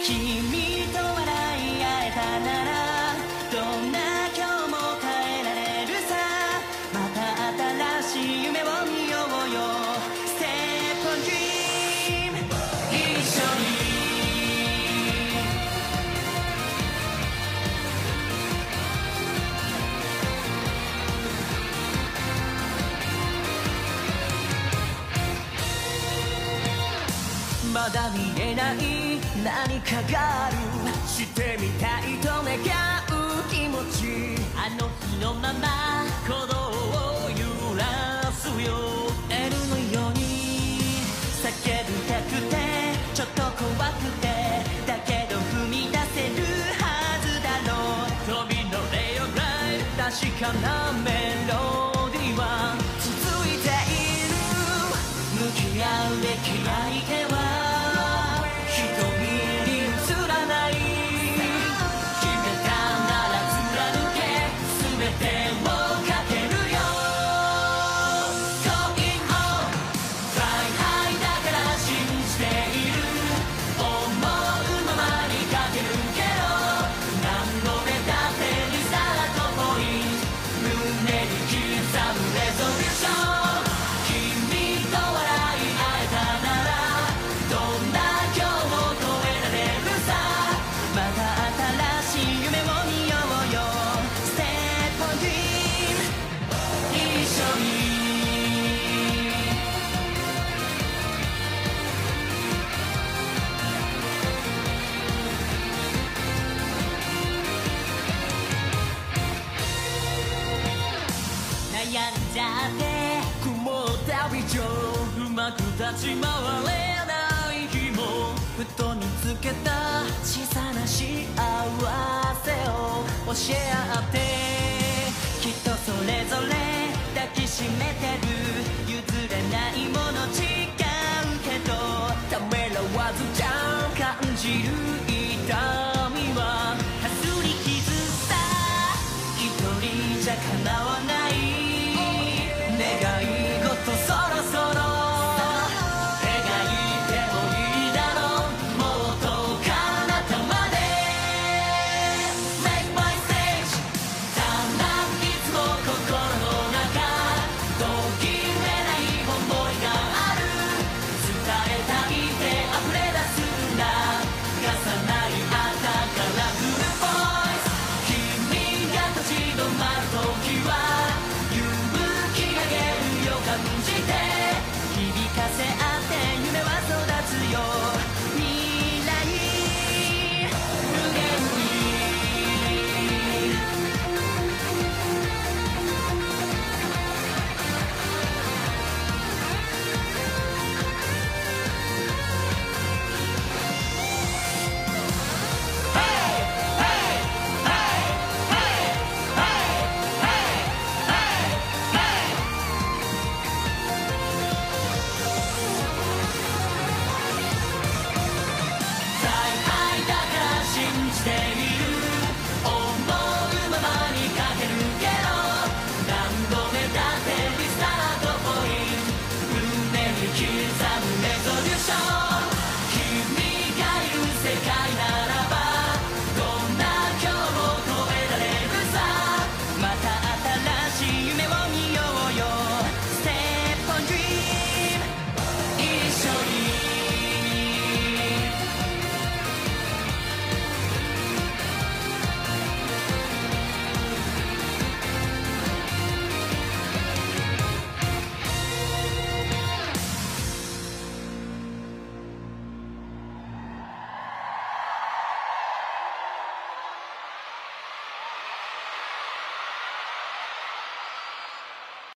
君と笑い合えたならどんな今日も変えられるさ。また新しい夢を見ようよ。 Step on Dream 一緒に。まだ見えない何かがある。してみたいと願う気持ち。あの日のまま鼓動を揺らすよ。L のように叫びたくてちょっと怖くてだけど踏み出せるはずだろう。飛び乗れよ Ride 確かなメロディーは続いている。向き合うべき相手は悩んじゃって曇った以上うまく立ち回れない日もふと見つけた小さな幸せを教え合ってきっとそれぞれ抱きしめてる。譲れないもの違うけどためらわずちゃん感じる痛みはかすり傷さ。一人じゃ叶わない願い事そろそろ描いてもいいだろう。もっと彼方まで Make my stage ただいつも心の中途切れない想いがある。伝えたいって溢れ出すんだ。重なり合ったカラフルボイス。君が立ち止まる時は感じて響かせ合って夢は育つよ。未来無限に刻